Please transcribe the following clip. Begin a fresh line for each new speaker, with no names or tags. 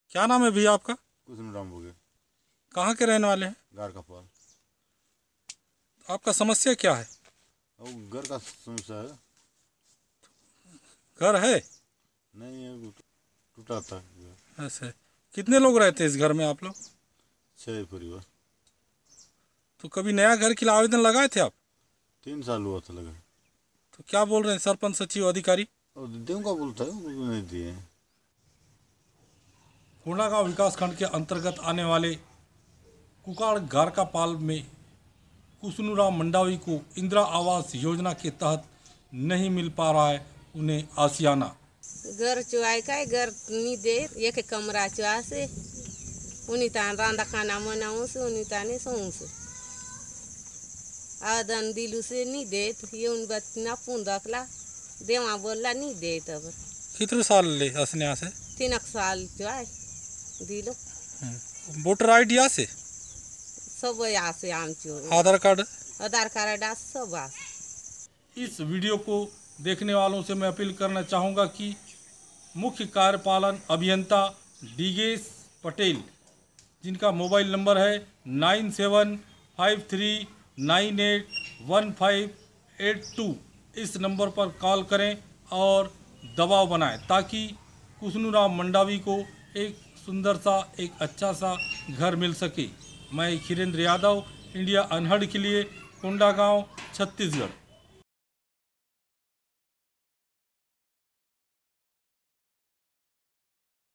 क्या नाम है भैया आपका?
कुछ नहीं राम बोगे।
कहाँ के रहने वाले हैं?
घर का पाल।
आपका समस्या क्या है?
घर का समस्या है।
घर है?
नहीं है, टूटा था।
ऐसे कितने लोग रहते हैं इस घर में आप लोग?
6 परिवार।
तो कभी नया घर के लिए आवेदन लगाए थे आप?
3 साल हुआ था लगा।
तो क्या बोल रहे हैं सरपंच, सचिव, अधिकारी?
और देऊंगा बोलता है, वो नहीं दिए।
कोंडागांव विकासखंड के अंतर्गत आने वाले कुकाड़ गारकापाल में कुसनुराम मंडावी को इंदिरा आवास योजना के तहत नहीं मिल पा रहा है उन्हें आसियाना।
घर चुआई का घर नहीं दे, एक कमरा चुआ से उन्हीं तान रांधा खाना मनाऊं से उन्हीं ताने सोऊं से आदन दिलू से नहीं दे। ये उन बतना पून रखला देवा बोला नहीं दे। तब
कितने साल ले हंसने यहाँ से?
3 साल चुआई दिलो।
वोटर आई डी यहाँ से?
सब यहाँ से आम चो
आधार कार्ड
सब आ।
इस वीडियो को देखने वालों से मैं अपील करना चाहूँगा कि मुख्य कार्यपालन अभियंता डीगेश पटेल, जिनका मोबाइल नंबर है 9753981582, इस नंबर पर कॉल करें और दबाव बनाएं ताकि कुसनुराम मंडावी को एक सुंदर सा, एक अच्छा सा घर मिल सके। मैं खिरेंद्र यादव, इंडिया अनहर्ड के लिए कोंडागांव, छत्तीसगढ़।